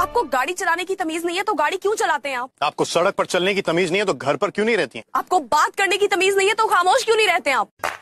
आपको गाड़ी चलाने की तमीज नहीं है तो गाड़ी क्यों चलाते हैं आप? आपको सड़क पर चलने की तमीज नहीं है तो घर पर क्यों नहीं रहती हैं? आपको बात करने की तमीज नहीं है तो खामोश क्यों नहीं रहते हैं आप?